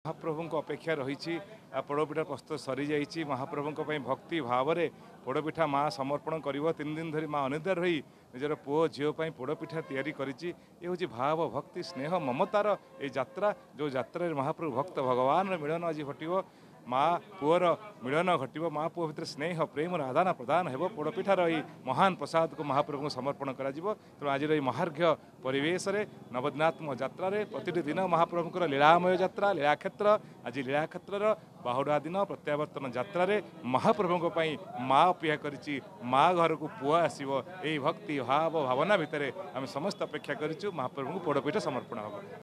महाप्रभु अपेक्षा रही पोड़पिठा प्रस्तुत सरी जाइए महाप्रभु भक्ति भाव में पोड़पिठा माँ समर्पण कर 3 दिन धरी माँ अनिद्रा रही निजर पुओ झील पोड़पिठा तैयारी करिछि। ये हूँ भाव भक्ति स्नेह ममतार ये यात्रा जो यात्रा महाप्रभु भक्त भगवान मिलन आज घटो माँ पुअर मिलन घटो माँ पुओ भितर स्नेह प्रेम आदान प्रदान हो पोड़पिठार यही महान प्रसाद को महाप्रभु समर्पण कर तेणु आज महार्घ्य परिवेश नवदिनात्मक यात्रा प्रति दिन महाप्रभुकर लीलामय यात्रा लीलाक्षेत्र आज लीलाक्षेत्र बाहुड़ा दिन प्रत्यावर्तन यात्रा महाप्रभु माँ अपेक्षा करी माँ घर को पुआ आसो यही भक्ति भाव भावना भितर आम समस्त अपेक्षा करूँ महाप्रभु पोड़पिठा समर्पण हम।